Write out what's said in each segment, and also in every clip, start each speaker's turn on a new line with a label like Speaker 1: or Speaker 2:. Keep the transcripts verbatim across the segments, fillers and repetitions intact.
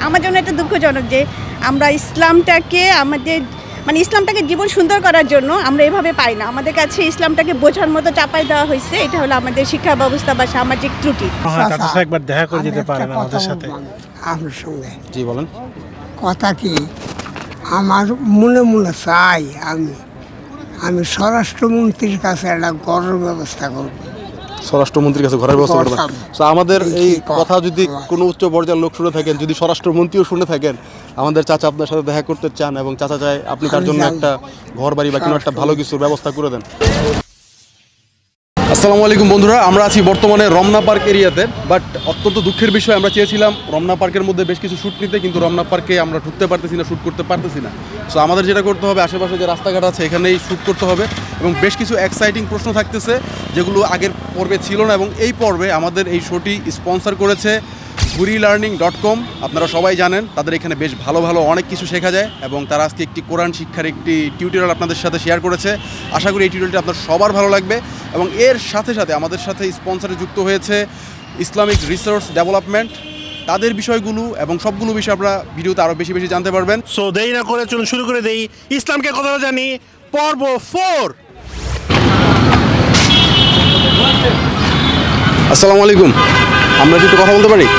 Speaker 1: আমার জন্য এটা দুঃখজনক যে আমরা ইসলামটাকে আমাদের মানে ইসলামটাকে জীবন সুন্দর করার জন্য আমরা এভাবে পাই না। আমাদের কাছে ইসলামটাকে বোঝার মতো চাপাই দেওয়া হয়েছে। এটা হলো আমাদের শিক্ষা ব্যবস্থা বা সামাজিক ত্রুটি।
Speaker 2: একবার দেখা করে যেতে পারেন আমাদের সাথে।
Speaker 3: আপনার সঙ্গে
Speaker 2: জি বলেন।
Speaker 3: কথা কি আমার মনে মনে চাই আমি আমি স্বরাষ্ট্রমন্ত্রীর কাছে একটা ঘরের ব্যবস্থা করব।
Speaker 2: স্বরাষ্ট্রমন্ত্রীর কাছে ঘরের ব্যবস্থা করবেন। তো আমাদের এই কথা যদি কোনো উচ্চ পর্যায়ের লোক শুনে থাকেন, যদি স্বরাষ্ট্রমন্ত্রীও শুনে থাকেন, আমাদের চাচা আপনার সাথে দেখা করতে চান এবং চাচা চায় আপনি তার জন্য একটা ঘর বাড়ি বা কোনো একটা ভালো কিছুর ব্যবস্থা করে দেন। আসসালামু আলাইকুম বন্ধুরা, আমরা আছি বর্তমানে রমনা পার্ক এরিয়াতে। বাট অত্যন্ত দুঃখের বিষয়, আমরা চেয়েছিলাম রমনা পার্কের মধ্যে বেশ কিছু শ্যুট নিতে, কিন্তু রমনা পার্কে আমরা ঢুকতে পারতেছি না, শ্যুট করতে পারতেছি না। সো আমাদের যেটা করতে হবে, আশেপাশে যে রাস্তাঘাট আছে এখানেই শ্যুট করতে হবে এবং বেশ কিছু এক্সাইটিং প্রশ্ন থাকতেছে যেগুলো আগের পর্বে ছিল না। এবং এই পর্বে আমাদের এই শোটি স্পন্সর করেছে ঘুরি লার্নিং ডট কম। আপনারা সবাই জানেন তাদের এখানে বেশ ভালো ভালো অনেক কিছু শেখা যায় এবং তারা আজকে একটি কোরআন শিক্ষার একটি টিউটোরিয়াল আপনাদের সাথে শেয়ার করেছে। আশা করি এই টিউটোরিয়ালটি আপনার সবার ভালো লাগবে। এবং এর সাথে সাথে আমাদের সাথে স্পন্সরে যুক্ত হয়েছে ইসলামিক রিসার্চ ডেভেলপমেন্ট। তাদের বিষয়গুলো এবং সবগুলো বিষয় আপনারা ভিডিওতে আরও বেশি বেশি জানতে পারবেন।
Speaker 4: সো দেরি না করে চলুন শুরু করে দেই ইসলামকে কথা জানি পর্ব ফোর।
Speaker 2: আসসালামু আলাইকুম, আমরা কি একটু কথা বলতে পারি?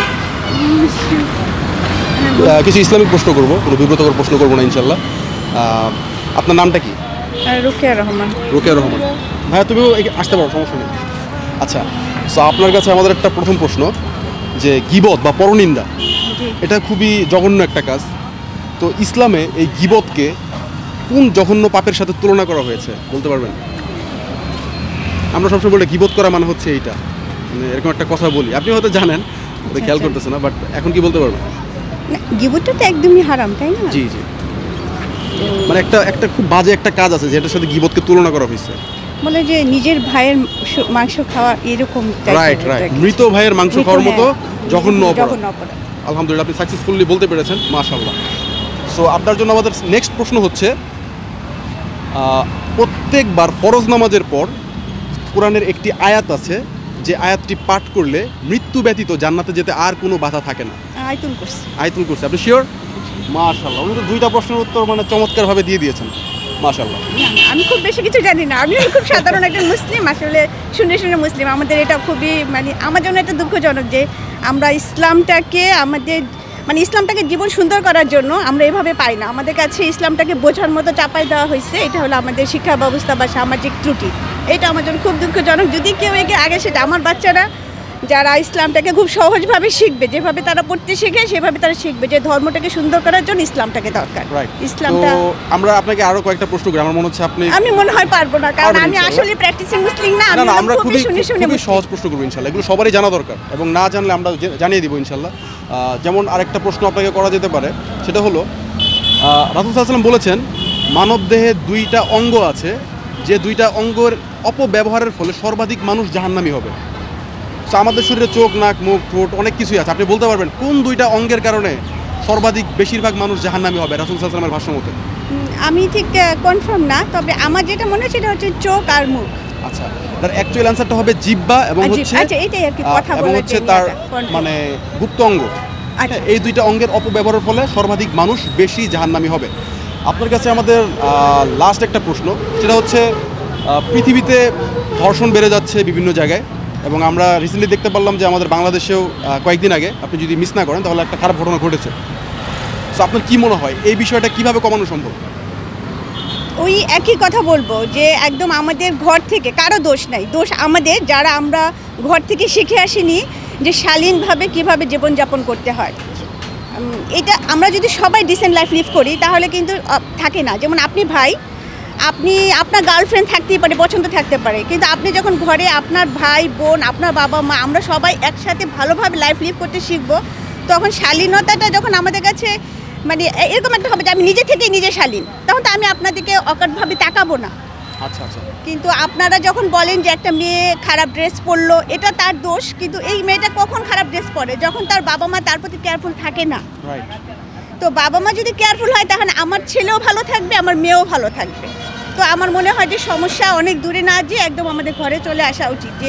Speaker 2: কিছু ইসলামিক প্রশ্ন করবো, কোনো বিব্রতকর প্রশ্ন করবো না ইনশাল্লাহ। আপনার নামটা কি?
Speaker 1: রুকিয়া রহমান।
Speaker 2: রুকিয়া রহমান। হ্যাঁ, তুমিও আসতে পারো, সমস্যা নেই। আচ্ছা, সো আপনার কাছে আমাদের একটা প্রথম প্রশ্ন, যে গীবত বা পরনিন্দা এটা খুবই জঘন্য একটা কাজ। তো ইসলামে এই গীবতকে কোন জঘন্য পাপের সাথে তুলনা করা হয়েছে বলতে পারবেন? আমরা সবসময় বলি গীবত করা মানে হচ্ছে এইটা, মানে এরকম একটা কথা বলি, আপনি হয়তো জানেন, খেয়াল করতেছে না, বাট এখন কি বলতে পারবেন?
Speaker 1: গীবতটা তো একদমই হারাম, তাই না?
Speaker 2: জি জি, মানে একটা একটা খুব বাজে একটা কাজ আছে যেটার সাথে গীবতকে তুলনা করা হয়েছে।
Speaker 1: বলে যে নিজের ভাইয়ের মাংস খাওয়া এরকম।
Speaker 2: রাইট রাইট, মৃত ভাইয়ের মাংস খাওয়ার মতো জঘন্য অপরাধ। আলহামদুলিল্লাহ, আপনি সাকসেসফুলি বলতে পেরেছেন, মাশাআল্লাহ। সো আপনার জন্য আমাদের নেক্সট প্রশ্ন হচ্ছে, প্রত্যেকবার ফরজ নামাজের পর কোরআনের একটি আয়াত আছে যে আয়াতটি পাঠ করলে মৃত্যু ব্যতীত জান্নাতে যেতে আর কোনো বাধা থাকে না।
Speaker 1: আয়াতুল কুরসি।
Speaker 2: আয়াতুল কুরসি, আপনি শিওর? মাশাআল্লাহ, উনি তো দুইটা প্রশ্নের উত্তর মানে চমৎকারভাবে দিয়ে দিয়েছেন, মাশাআল্লাহ।
Speaker 1: আমি খুব বেশি কিছু জানি না, আমি খুব সাধারণ একটা মুসলিম, আসলে শুনে শুনে মুসলিম। আমাদের এটা খুবই মানে আমার জন্য এটা দুঃখজনক যে আমরা ইসলামটাকে আমাদের মানে ইসলামটাকে জীবন সুন্দর করার জন্য আমরা এভাবে পাই না। আমাদের কাছে ইসলামটাকে বোঝার মতো চাপাই দেওয়া হয়েছে। এটা হলো আমাদের শিক্ষা ব্যবস্থা বা সামাজিক ত্রুটি। এটা আমার জন্য খুব দুঃখজনক। যদি কেউ একে আগে সেটা আমার বাচ্চারা যারা ইসলামটাকে খুব সহজভাবে শিখবে, যেভাবে তারা পড়তে শেখে সেভাবে তারা শিখবে যে ধর্মটাকে সুন্দর করার জন্য ইসলামটাকে দরকার। ইসলামটা
Speaker 2: আমরা আপনাকে আরো কয়েকটা প্রশ্ন করি, আমার মনে হচ্ছে আপনি
Speaker 1: আমি মনে হয় পারবো না, কারণ আমি আসলে প্র্যাকটিসিং মুসলিম না।
Speaker 2: না, আমরা খুবই খুবই সহজ প্রশ্ন করব ইনশাআল্লাহ, এগুলো সবারই জানা দরকার এবং না জানলে আমরা জানিয়ে দিব ইনশাআল্লাহ। যেমন আরেকটা প্রশ্ন আপনাকে করা যেতে পারে, সেটা হলো রাসূল সাল্লাল্লাহু আলাইহি ওয়াসাল্লাম বলেছেন মানবদেহে দুইটা অঙ্গ আছে, যে দুইটা অঙ্গের অপব্যবহারের ফলে সর্বাধিক মানুষ জাহান্নামী হবে। আমাদের শরীরে চোখ, নাক, মুখ, ঠোঁট অনেক কিছুই আছে, আপনি বলতে পারবেন কোন দুইটা অঙ্গের কারণে সর্বাধিক বেশিরভাগ মানুষ জাহান্নামী হবে রাসূল সাল্লাল্লাহু আলাইহি ওয়াসাল্লামের ভাষ্য মতে?
Speaker 1: আমি ঠিক কনফার্ম না, তবে আমার যেটা মনে হয় সেটা হচ্ছে চোখ আর মুখ।
Speaker 2: আচ্ছা, তার অ্যাকচুয়াল অ্যানসারটা হবে জিহ্বা এবং হচ্ছে
Speaker 1: আচ্ছা এটাই আর কি কথা বলা
Speaker 2: হচ্ছে তার মানে গুপ্ত অঙ্গ। এই দুইটা অঙ্গের অপব্যবহারের ফলে সর্বাধিক মানুষ বেশি জাহান্নামী হবে। আপনার কাছে আমাদের লাস্ট একটা প্রশ্ন, সেটা হচ্ছে পৃথিবীতে ধর্ষণ বেড়ে যাচ্ছে বিভিন্ন জায়গায় এবং আমরা রিসেন্টলি দেখতে পারলাম যে আমাদের বাংলাদেশেও কয়েকদিন আগে, আপনি যদি মিস না করেন তাহলে একটা খারাপ ঘটনা ঘটেছে। সো আপনার কি মনে হয় এই বিষয়টা কিভাবে কমানো সম্ভব?
Speaker 1: ওই একই কথা বলবো যে একদম আমাদের ঘর থেকে, কারো দোষ নাই, দোষ আমাদের যারা আমরা ঘর থেকে শিখে আসিনি যে শালীনভাবে কীভাবে জীবনযাপন করতে হয়। এটা আমরা যদি সবাই ডিসেন্ট লাইফ লিভ করি তাহলে কিন্তু থাকে না। যেমন আপনি ভাই, আপনি আপনার গার্লফ্রেন্ড থাকতেই পারে, পছন্দ থাকতে পারে, কিন্তু আপনি যখন ঘরে আপনার ভাই বোন, আপনার বাবা মা, আমরা সবাই একসাথে ভালোভাবে লাইফ লিভ করতে শিখবো, তখন শালীনতাটা যখন আমাদের কাছে মানে এরকম একটা হবে যে আমি নিজে থেকেই নিজে শালীন, তখন তো আমি আপনাদেরকে অকাটভাবে তাকাবো না।
Speaker 2: আচ্ছা আচ্ছা।
Speaker 1: কিন্তু আপনারা যখন বলেন যে একটা মেয়ে খারাপ ড্রেস পরলো, এটা তার দোষ, কিন্তু এই মেয়েটা কখন খারাপ ড্রেস পরে? যখন তার বাবা মা তার প্রতি কেয়ারফুল থাকে না। তো বাবা মা যদি কেয়ারফুল হয় তাহলে আমার ছেলেও ভালো থাকবে, আমার মেয়েও ভালো থাকবে। তো আমার মনে হয় যে সমস্যা অনেক দূরে না যেয়ে একদম আমাদের ঘরে চলে আসা উচিত, যে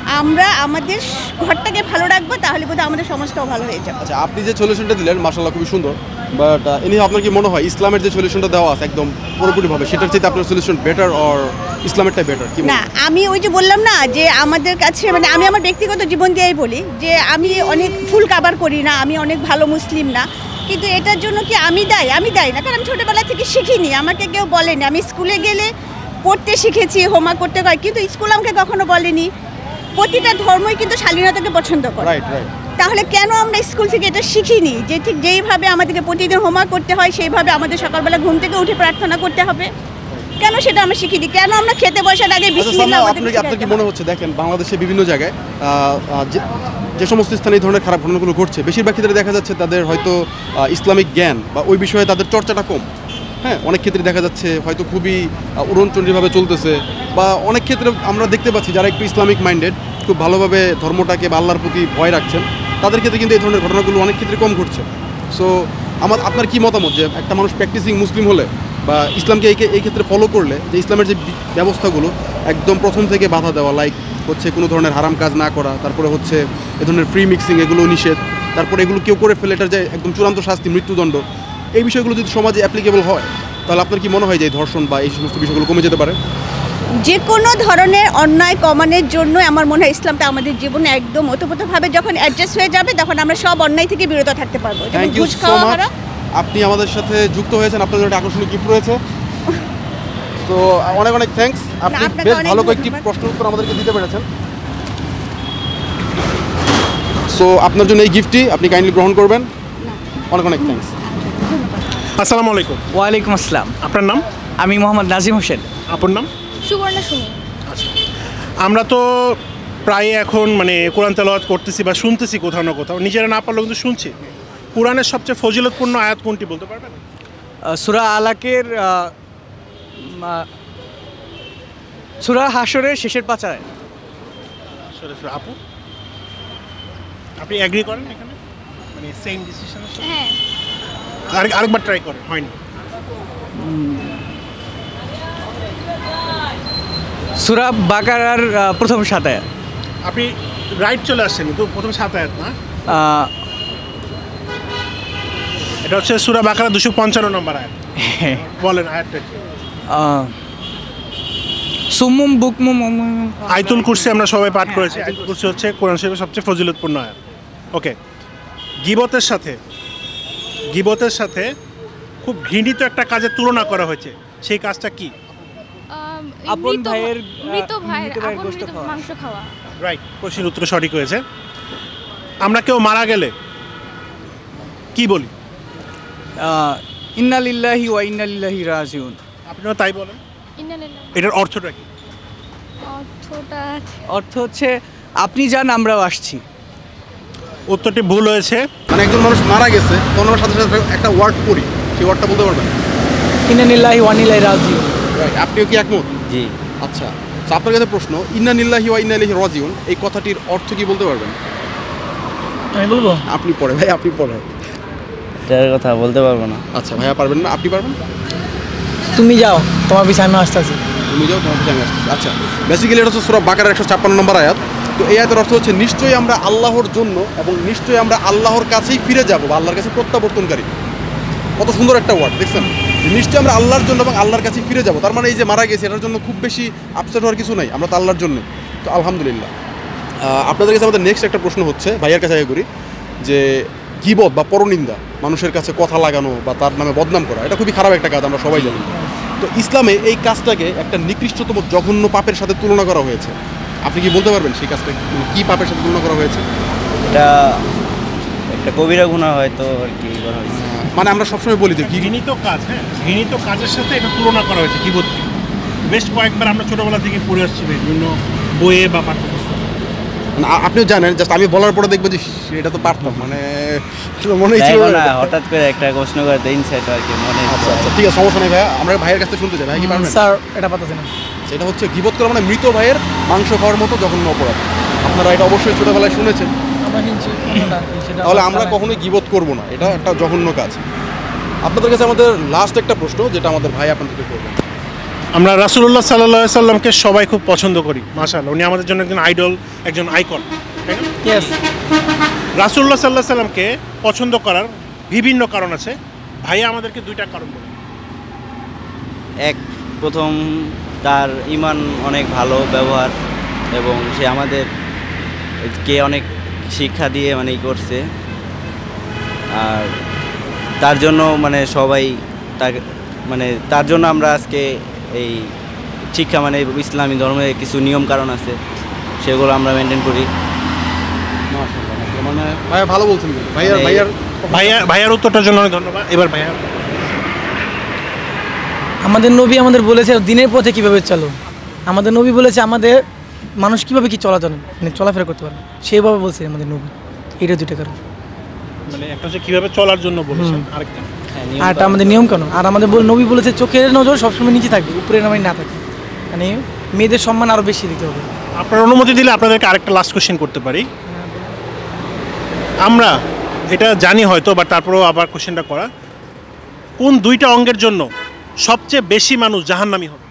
Speaker 1: আমরা আমাদের ঘরটাকে ভালো রাখবো, তাহলে বোধহয় আমাদের সমাজটাও ভালো হয়ে যাবে।
Speaker 2: আচ্ছা, আপনি যে সলিউশনটা দিলেন মাশাআল্লাহ খুবই সুন্দর, বাট এনি আপনার কি মনে হয় ইসলামের যে সলিউশনটা দেওয়া আছে একদম পুরোপুরিভাবে সেটার চাইতে আপনার সলিউশন বেটার অর ইসলামেরটাই বেটার? কি
Speaker 1: না, আমি ওই যে বললাম না যে আমাদের কাছে মানে আমি আমার ব্যক্তিগত জীবন দিয়েই বলি যে আমি অনেক ফুল কাভার করি না, আমি অনেক ভালো মুসলিম না, কিন্তু এটার জন্য কি আমি দায়ী? আমি দায়ী না, কারণ আমি ছোটোবেলা থেকে শিখিনি, আমাকে কেউ বলেনি। আমি স্কুলে গেলে পড়তে শিখেছি, হোমওয়ার্ক করতে হয়, কিন্তু স্কুল আমাকে কখনো বলেনি। প্রতিটা ধর্মই কিন্তু শালীনতাকে পছন্দ করে,
Speaker 2: রাইট রাইট।
Speaker 1: তাহলে কেন আমরা স্কুল থেকে এটা শিখিনি যে ঠিক যেইভাবে আমাদেরকে প্রতিদিন হোমওয়ার্ক করতে হয় সেইভাবে আমাদের সকালবেলা ঘুম থেকে উঠে প্রার্থনা করতে হবে? কেন সেটা আমরা শিখিনি? কেন আমরা খেতে বসার আগে বিসমিল্লাহ আমাদের
Speaker 2: আপনার আপনার কি মনে হচ্ছে, দেখেন বাংলাদেশে বিভিন্ন জায়গায় যে সমস্ত স্থানে এই ধরনের খারাপ ঘটনাগুলো ঘটছে, বেশিরভাগ ক্ষেত্রে দেখা যাচ্ছে তাদের হয়তো ইসলামিক জ্ঞান বা ওই বিষয়ে তাদের চর্চাটা কম। হ্যাঁ, অনেক ক্ষেত্রে দেখা যাচ্ছে হয়তো খুবই উড়নচণ্ডীভাবে চলতেছে, বা অনেক ক্ষেত্রে আমরা দেখতে পাচ্ছি যারা একটু ইসলামিক মাইন্ডেড, খুব ভালোভাবে ধর্মটাকে বা আল্লাহর প্রতি ভয় রাখছেন, তাদের ক্ষেত্রে কিন্তু এই ধরনের ঘটনাগুলো অনেক ক্ষেত্রে কম ঘটছে। সো আমার আপনার কি মতামত যে একটা মানুষ প্র্যাকটিসিং মুসলিম হলে বা ইসলামকে এই এই ক্ষেত্রে ফলো করলে যে ইসলামের যে ব্যবস্থাগুলো একদম প্রথম থেকে বাধা দেওয়া, লাইক হচ্ছে কোনো ধরনের হারাম কাজ না করা, তারপরে হচ্ছে এ ধরনের ফ্রি মিক্সিং এগুলো নিষেধ, তারপরে এগুলো কেউ করে ফেলে এটার যে একদম চূড়ান্ত শাস্তি মৃত্যুদণ্ড, এই বিষয়গুলো যদি সমাজে অ্যাপ্লিকেবল হয় তাহলে আপনার কি মনে হয় যে ধর্ষণ বা এই সমস্ত বিষয়গুলো কমে যেতে পারে?
Speaker 1: যে কোনো ধরনের অন্যায় কমানোর জন্য আমার মনে হয় ইসলামটা আমাদের জীবনে একদম ওতপ্রোতভাবে যখন অ্যাডজাস্ট হয়ে যাবে তখন আমরা সব অন্যায় থেকে বিরত থাকতে পারবো। যেমন ঘুষ খাওয়া হারাম।
Speaker 2: আপনি আমাদের সাথে যুক্ত হয়েছেন, আপনাদের একটা আকর্ষণীয় গিফট রয়েছে, তো অনেক অনেক থ্যাঙ্কস। আপনি বেশ ভালো কয়েকটি প্রশ্নের উত্তর আমাদেরকে দিতে পেরেছেন, সো আপনার জন্য এই গিফটটি আপনি কাইন্ডলি গ্রহণ করবেন। অনেক অনেক থ্যাঙ্কস।
Speaker 4: আসসালামু আলাইকুম।
Speaker 5: ওয়ালাইকুম আসসালাম।
Speaker 4: আপনার নাম?
Speaker 5: আমি মোহাম্মদ নাজিম হোসেন।
Speaker 4: আপনার নাম?
Speaker 6: সুবর্ণা সুমি।
Speaker 4: আচ্ছা, আমরা তো প্রায় এখন মানে কোরআন তেলাওয়াত করতেছি বা শুনতেছি কোথাও না কোথাও, নিজেরা না পারলেও কিন্তু শুনছি। কোরআনের সবচেয়ে ফজিলতপূর্ণ আয়াত কোনটি বলতে পারবেন?
Speaker 5: সূরা আলাকের সূরা হাশরের শেষের পাঁচায়।
Speaker 4: আপু, আপনি এগ্রি করেন এখানে, মানে সেম ডিসিশনের সাথে?
Speaker 6: হ্যাঁ।
Speaker 4: আরেক আরেকবার ট্রাই করেন, হয়নি।
Speaker 5: সূরা বাকারার প্রথম সাত আয়াত।
Speaker 4: আপনি রাইট চলে আসছেন, কিন্তু প্রথম সাত আয়াত না, এটা হচ্ছে সূরা বাকারা দুশো পঞ্চান্ন নম্বর আয়াত। বলেন আয়াতটা কি?
Speaker 5: সুমুম বুকমুম
Speaker 4: আয়াতুল কুরসি আমরা সবাই পাঠ করেছি। আয়াতুল কুরসি হচ্ছে কোরআন শরীফের সবচেয়ে ফজিলতপূর্ণ আয়াত। ওকে, গীবতের সাথে গীবতের সাথে খুব ঘৃণিত একটা কাজের তুলনা করা হয়েছে, সেই কাজটা কি?
Speaker 5: আপন ভাইয়ের
Speaker 6: মৃত ভাইয়ের
Speaker 5: মৃত ভাইয়ের গোশত
Speaker 6: আপন
Speaker 5: খাওয়া।
Speaker 6: মাংস খাওয়া।
Speaker 4: রাইট, কোশ্চেন উত্তর সঠিক হয়েছে। আমরা কেউ মারা গেলে কি বলি?
Speaker 5: ইন্না লিল্লাহি ওয়া ইন্না ইলাইহি রাজিউন।
Speaker 4: আপনিও তাই বলেন।
Speaker 6: ইন্নালিল্লাহি।
Speaker 4: এটার অর্থটা কি?
Speaker 6: অর্থটা
Speaker 5: অর্থ হচ্ছে আপনি যান আমরাও আসছি।
Speaker 4: উত্তরটি ভুল হয়েছে।
Speaker 2: মানে একজন মানুষ মারা গেছে, তখন আমরা সাথে সাথে একটা ওয়ার্ড পড়ি, সেই ওয়ার্ডটা বলতে পারবেন?
Speaker 5: ইন্না লিল্লাহি ওয়া ইন্না ইলাইহি রাজিউন।
Speaker 2: রাইট, আপনিও কি একমত?
Speaker 7: জি।
Speaker 2: আচ্ছা, তো আপনার কাছে প্রশ্ন, ইন্না লিল্লাহি ওয়া ইন্না ইলাইহি রাজিউন এই কথাটির অর্থ কি বলতে পারবেন?
Speaker 5: আমি বলবো?
Speaker 2: আপনি পড়ে ভাই, আপনি পড়ে।
Speaker 7: এটার কথা বলতে পারবো না।
Speaker 2: আচ্ছা ভাইয়া পারবেন না, আপনি পারবেন?
Speaker 5: তুমি যাও, তোমার পিছনে আমি আসতেছি।
Speaker 2: তুমি যাও, তোমার পিছনে আমি আসতেছি। আচ্ছা, বেসিক্যালি এটা হচ্ছে সূরা বাকারার একশো ছাপ্পান্ন নম্বর আয়াত। তো এই আয়াতের অর্থ হচ্ছে নিশ্চয়ই আমরা আল্লাহর জন্য এবং নিশ্চয়ই আমরা আল্লাহর কাছেই ফিরে যাব বা আল্লাহর কাছে প্রত্যাবর্তনকারী। কত সুন্দর একটা ওয়ার্ড, দেখছেন? নিশ্চয়ই আমরা আল্লাহর জন্য এবং আল্লাহর কাছেই ফিরে যাব, তার মানে এই যে মারা গেছে এটার জন্য খুব বেশি আপসেট হওয়ার কিছু নাই, আমরা তো আল্লাহর জন্য। তো আলহামদুলিল্লাহ। আপনাদের কাছে আমাদের নেক্সট একটা প্রশ্ন হচ্ছে, ভাইয়ার কাছে আগে করি, যে গীবত বা পরনিন্দা, মানুষের কাছে কথা লাগানো বা তার নামে বদনাম করা, এটা খুবই খারাপ একটা কাজ, আমরা সবাই জানি। তো ইসলামে এই কাজটাকে একটা নিকৃষ্টতম জঘন্য পাপের সাথে তুলনা করা হয়েছে। আপনি কি বলতে পারবেন সেই কাজটা কি পাপের সাথে তুলনা করা হয়েছে?
Speaker 7: এটা একটা কবিরা গুনাহ হয়তো আর কি করা হয়েছে।
Speaker 2: মানে আমরা সবসময় বলি যে
Speaker 4: ঘৃণিত কাজ, হ্যাঁ, ঘৃণিত কাজের সাথে এটা তুলনা করা হয়েছে গীবতকে। বেশ কয়েকবার আমরা ছোটবেলা থেকে পড়ে আসছি বিভিন্ন বইয়ে বা পাঠ্যপুস্তকে।
Speaker 2: আপনিও জানেন, জাস্ট আমি বলার পরে দেখবো যে এটা তো পারতাম, মানে মনেই ছিল
Speaker 7: না, হঠাৎ করে একটা প্রশ্ন করে দেন সেটা আর কি মনে।
Speaker 2: আচ্ছা আচ্ছা, ঠিক আছে, সমস্যা নেই ভাইয়া, আমরা ভাইয়ের কাছে শুনতে চাই। ভাই কি পারবেন?
Speaker 5: স্যার এটা পারতেছি না।
Speaker 2: সেটা হচ্ছে গীবত করা মানে মৃত ভাইয়ের মাংস খাওয়ার মতো জঘন্য অপরাধ। আপনারা এটা অবশ্যই ছোটবেলায় শুনেছেন, তাহলে আমরা কখনোই গীবত করব না, এটা একটা জঘন্য কাজ। আপনাদের কাছে আমাদের লাস্ট একটা প্রশ্ন, যেটা আমাদের ভাই আপনাদেরকে করবেন।
Speaker 4: আমরা রাসূলুল্লাহ সাল্লাল্লাহু আলাইহি সাল্লামকে সবাই খুব পছন্দ করি, মাশাআল্লাহ উনি আমাদের জন্য একজন আইডল, একজন আইকন, তাই না?
Speaker 5: ইয়েস।
Speaker 4: রাসূলুল্লাহ সাল্লাল্লাহু আলাইহি সাল্লামকে পছন্দ করার বিভিন্ন কারণ আছে, ভাইয়া আমাদেরকে দুইটা কারণ বলুন।
Speaker 7: এক, প্রথম তার ঈমান অনেক ভালো ব্যবহার এবং সে আমাদের কে অনেক শিক্ষা দিয়ে মানে ই করছে, আর তার জন্য মানে সবাই তার মানে তার জন্য আমরা আজকে এই শিক্ষা মানে ইসলামী ধর্মের কিছু নিয়ম কারণ আছে সেগুলো আমরা মেনটেন করি।
Speaker 2: মানে ভাইয়া ভালো বলছেন কিন্তু ভাইয়া
Speaker 7: মানে-
Speaker 2: ভাইয়ার
Speaker 4: ভাইয়া ভাইয়ার উত্তরটার জন্য অনেক ধন্যবাদ। এবার ভাইয়া,
Speaker 5: আমাদের নবী আমাদের বলেছে দিনের পথে কীভাবে চলো, আমাদের নবী বলেছে আমাদের মানুষ কীভাবে কি চলাচল মানে চলাফেরা করতে পারে সেইভাবে বলছে আমাদের নবী। এটা দুইটা কারণ।
Speaker 4: মানে একটা হচ্ছে কীভাবে চলার জন্য বলেছেন, আরেকটা
Speaker 5: আর এটা আমাদের নিয়ম কেন, আর আমাদের বল- নবী বলেছে চোখের নজর সবসময় নিচে থাকবে, উপরে নামাই না থাকে, মানে মেয়েদের সম্মান আরও বেশি দিতে হবে।
Speaker 4: আপনার অনুমতি দিলে আপনাদেরকে আরেকটা লাস্ট কোশ্চেন করতে পারি। আমরা এটা জানি হয়তো, বাট তারপরেও আবার কোশ্চেনটা করা, কোন দুইটা অঙ্গের জন্য সবচেয়ে বেশি মানুষ জাহান্নামী হবে?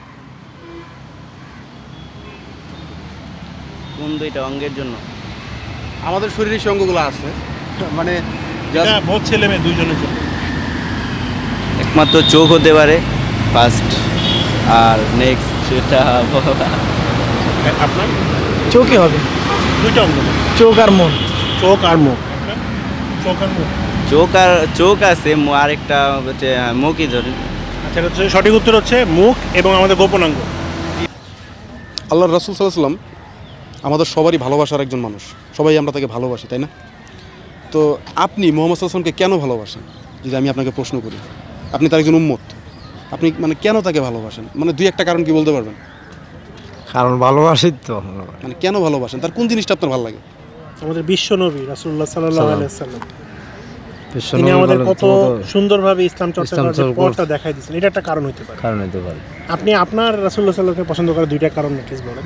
Speaker 7: কোন দুইটা অঙ্গের জন্য?
Speaker 2: আমাদের শরীরের সেই অঙ্গগুলো আছে, মানে
Speaker 4: এটা বহুত ছেলে মেয়ে দুইজনের জন্য।
Speaker 7: একমাত্র চোখ হতে পারে ফার্স্ট, আর নেক্সট সেটা
Speaker 4: আপনার
Speaker 5: চোখে হবে,
Speaker 4: দুইটা অঙ্গ,
Speaker 5: চোখ আর মন।
Speaker 4: চোখ আর মুখ। চোখ আর মুখ,
Speaker 7: চোখ আর চোখ আছে, মু- আরেকটা হচ্ছে মুখই ধরে।
Speaker 4: আচ্ছা এটা হচ্ছে সঠিক উত্তর হচ্ছে মুখ এবং আমাদের গোপনাঙ্গ।
Speaker 2: আল্লাহর রাসূল সাল্লাল্লাহু আলাইহি ওয়াসাল্লাম আমাদের সবারই ভালোবাসার একজন মানুষ, সবাই আমরা তাকে ভালোবাসি, তাই না? তো আপনি মুহাম্মদ সাল্লাল্লাহু আলাইহি ওয়াসাল্লামকে কেন ভালোবাসেন যদি আমি আপনাকে প্রশ্ন করি? আপনি তার একজন উম্মত, আপনি মানে কেন তাকে ভালোবাসেন? মানে দুই একটা কারণ কি বলতে পারবেন?
Speaker 8: কারণ ভালোবাসি তো।
Speaker 2: মানে কেন ভালোবাসেন, তার কোন জিনিসটা আপনার ভালো লাগে?
Speaker 4: আমাদের বিশ্ব নবী রাসূলুল্লাহ সাল্লাল্লাহু আলাইহি ওয়াসাল্লাম
Speaker 8: বিশ্ব
Speaker 4: তিনি
Speaker 8: নবী
Speaker 4: আমাদের
Speaker 8: বলেন
Speaker 4: কত
Speaker 8: তো
Speaker 4: সুন্দরভাবে ইসলাম চর্চা
Speaker 8: ইসলাম
Speaker 4: করার যে
Speaker 8: চর্চা
Speaker 4: পথটা দেখাই দিয়েছেন, এটা একটা কারণ হতে পারে।
Speaker 8: কারণ হতে পারে।
Speaker 4: আপনি আপনার রাসূলুল্লাহ সাল্লাল্লাহু আলাইহি ওয়াসাল্লামকে পছন্দ করার দুইটা কারণ প্লিজ বলেন।